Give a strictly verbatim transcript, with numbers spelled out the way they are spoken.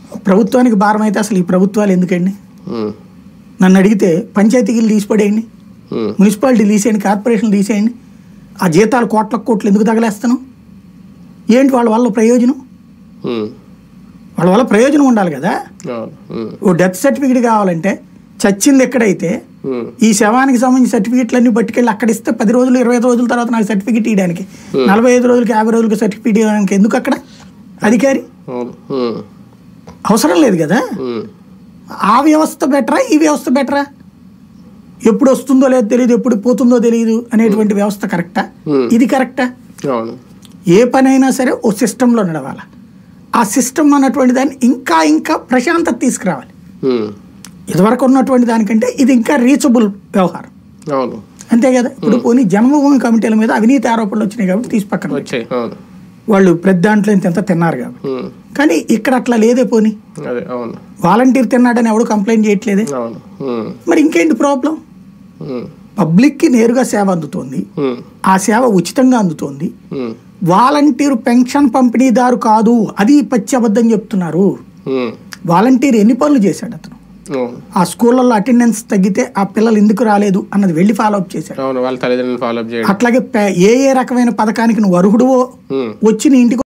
ప్రభుత్వానికి భారం అయితే అసలు ఈ ప్రభుత్వాలు ఎందుకండి? ఉమ్, నన్ను అడిగితే పంచాయతీలు తీసిపడేయండి, ఉమ్, మున్సిపాలిటీలు తీసేయండి, కార్పొరేషన్లు తీసేయండి. ఆ జీతాలు కోట్ల కోట్లు ఎందుకు తగలేస్తాను? ఏంటి వాళ్ళ వల్ల ప్రయోజనం? ఉమ్, వాళ్ళ వల్ల ప్రయోజనం ఉండాలి కదా. అవును, ఉమ్, ఓ డెత్ సర్టిఫికేట్ కావాలంటే చచ్చింది ఎక్కడైతే ఉమ్, ఈ శవానికి సంబంధించిన సర్టిఫికేట్లన్నీ పట్టుకెళ్ళి అక్కడ ఇస్తే పది రోజులు ఇరవై ఐదు రోజుల తర్వాత నాకు సర్టిఫికేట్ ఇవ్వడానికి, నలభై ఐదు రోజులకి యాభై రోజులకి సర్టిఫికేట్ ఇవ్వడానికి ఎందుకు అక్కడ అధికారి? అవును, ఉమ్, అవసరం లేదు కదా. ఉమ్, ఆ వ్యవస్థ బెటరా ఈ వ్యవస్థ బెటరా? ఎప్పుడు వస్తుందో లేదో తెలియదు, ఎప్పుడు పోతుందో తెలియదు అనేటువంటి వ్యవస్థ కరెక్టా? ఇది కరెక్టా? అవును, ఏ పనైనా సరే ఓ సిస్టంలో నడవాలి. ఆ సిస్టమ్ అన్నటువంటి దాన్ని ఇంకా ఇంకా ప్రశాంతత తీసుకురావాలి. ఉమ్, ఇదివరకు ఉన్నటువంటి దానికంటే ఇది ఇంకా రీచబుల్ వ్యవహారం. అవును, అంతే కదా. ఇప్పుడు పోనీ జన్మభూమి కమిటీల మీద అవినీతి ఆరోపణలు వచ్చినాయి కాబట్టి తీసి పక్కన వచ్చాయి. అవును, వాళ్ళు ప్రతి దాంట్లో ఇంత ఎంత తిన్నారు కాబట్టి. ఉమ్, కానీ ఇక్కడ అట్లా లేదే. పోనీ అదే, అవును, వాలంటీర్ తిన్నాడని ఎవడు కంప్లైంట్ చేయట్లేదే. అవును, ఉమ్, మరి ఇంకేంటి ప్రాబ్లం? ఉమ్, పబ్లిక్కి నేరుగా సేవ అందుతోంది, ఉమ్, ఆ సేవ ఉచితంగా అందుతోంది. ఉమ్, వాలంటీర్ పెన్షన్ పంపిణీదారు కాదు, అది పచ్చి అబద్ధం చెప్తున్నారు. ఉమ్, వాలంటీర్ ఎన్ని పనులు చేశాడు అతను? అవును, ఆ స్కూళ్ళల్లో అటెండెన్స్ తగ్గితే ఆ పిల్లలు ఎందుకు రాలేదు అన్నది వెళ్ళి ఫాలో అప్ చేశాడు. అవును, వాళ్ళ తల్లిదండ్రులు ఫాలో అప్ చేయడం. అట్లాగే ఏ ఏ రకమైన పథకానికి నువ్వు అర్హుడువో ఉమ్. వచ్చి నీ ఇంటికి